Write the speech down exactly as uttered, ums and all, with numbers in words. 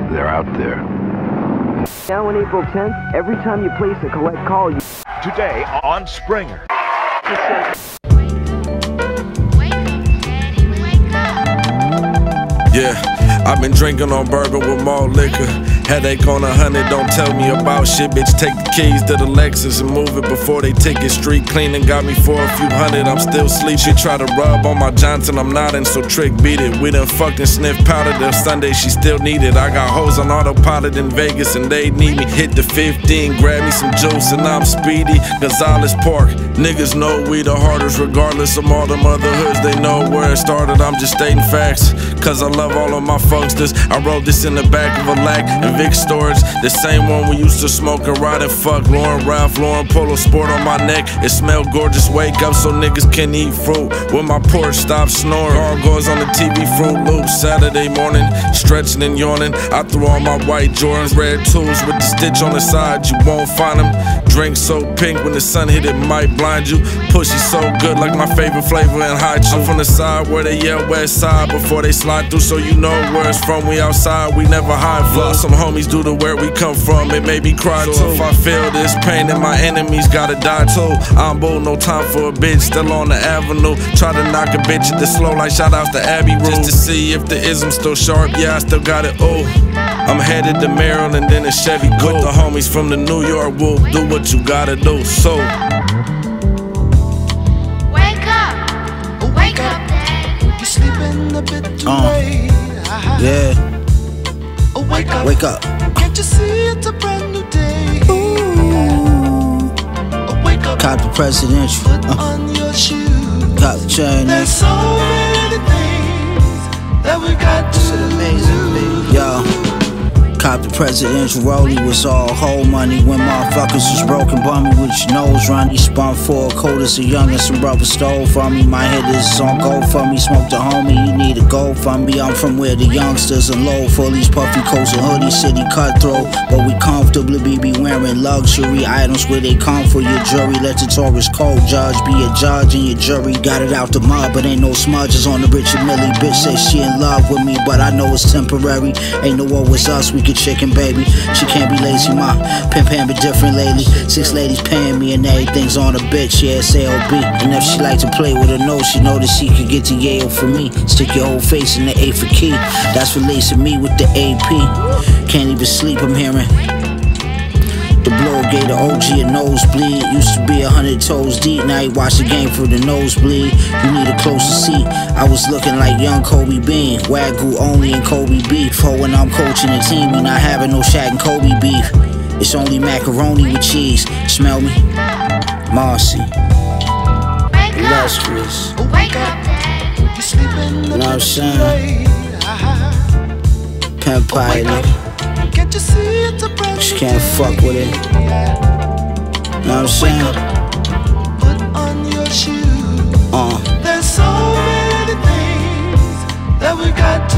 They're out there. Now on April tenth, every time you place a collect call, you... Today on Springer. Yeah, I've been drinking on bourbon with malt liquor. Headache on a hundred, don't tell me about shit. Bitch, take the keys to the Lexus and move it before they take it. Street cleaning got me for a few hundred, I'm still sleep. She try to rub on my Johnson, I'm nodding, so trick beat it. We done fucked and sniffed powder till Sunday, she still need it. I got hoes on autopilot in Vegas and they need me. Hit the fifteen, grab me some juice and I'm speedy. Gonzales Park, niggas know we the hardest regardless of all them other hoods. They know where it started, I'm just stating facts, cause I love all of my funksters. I wrote this in the back of a lac and Vic storage, the same one we used to smoke and ride and fuck. Lauren Ralph, Lauren Polo Sport on my neck. It smell gorgeous, wake up so niggas can eat fruit. When my porch stop snoring, gargoyles on the T V, Fruit Loops. Saturday morning, stretching and yawning. I threw on my white Jordans, red tools with the stitch on the side. You won't find them. Drink so pink when the sun hit it might blind you. Pussy so good like my favorite flavor in high chew. I'm from the side where they yell west side before they slide through, so you know where it's from. We outside, we never hide flow. Some homies do the where we come from, it made me cry too. So if I feel this pain, then my enemies gotta die too. I'm bull, no time for a bitch, still on the avenue. Try to knock a bitch at the slow like shout outs to Abbey Road. Just to see if the ism's still sharp, yeah I still got it, ooh. I'm headed to Maryland, then a Chevy Go. With the homies from the New York, we'll do what you gotta do, so wake up, wake up, Dad. You're sleeping a bit too uh, late. Yeah. Oh, wake up, wake up. Can't you see it's a brand new day? Ooh. Oh, wake up, Cop the presidential. Put Uh. on your shoes. Cop the chain. There's so many things that we got to do. Amazing, baby. Yo. Cop the presidential rollie was all whole money when motherfuckers was broken bummy with your nose run. He spun for a coat as a young and some brothers stole from me. My head is on gold for me, smoke the homie, you need a gold from me. I'm from where the youngsters unload for these puffy coats and hoodies, city cutthroat. But we comfortably be wearing luxury items where they come for your jury. Let the Taurus code judge be a judge and your jury. Got it out the mud, but ain't no smudges on the Richard Millie. Bitch say she in love with me, but I know it's temporary. Ain't no what was us, we chicken baby, she can't be lazy, ma. Pimp hand be different lately. Six ladies paying me and everything's on a bitch, yeah, it's A O B. And if she like to play with her nose, she know that she could get to Yale for me. Stick your whole face in the A for key. That's for lacing me with the A P. Can't even sleep, I'm hearing the blow gave the O G a nosebleed. Used to be a hundred toes deep, now he watch the game for the nosebleed. You need a closer seat. I was looking like young Kobe Bean. Wagyu only and Kobe beef. For when I'm coaching the team, we not having no Shaq and Kobe beef. It's only macaroni with cheese. Smell me? Marcy. Illustrious. Wake up, Dad. You're sleeping You know what I'm saying? Pimp pie, nigga. Can't you see it's a brand new She can't fuck with it. You know what I'm saying? Put on your shoes. Uh. There's so many things that we got to